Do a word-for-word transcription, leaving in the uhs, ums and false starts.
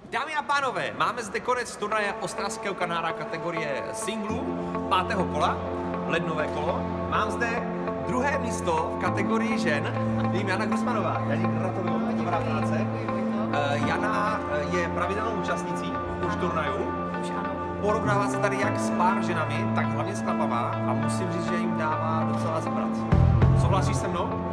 Dámy a pánové, máme zde konec turnaje Ostravského Kanára kategorie singlu pátého kola, lednové kolo. Mám zde druhé místo v kategorii žen, vím Jana Grusmanová. Já jí gratuluju, dobrá práce. Uh, Jana je pravidelnou účastnicí už turnaju. Porovnává se tady jak s pár ženami, tak hlavně s chlapama a musím říct, že jim dává docela zabrat. Souhlasíš se mnou?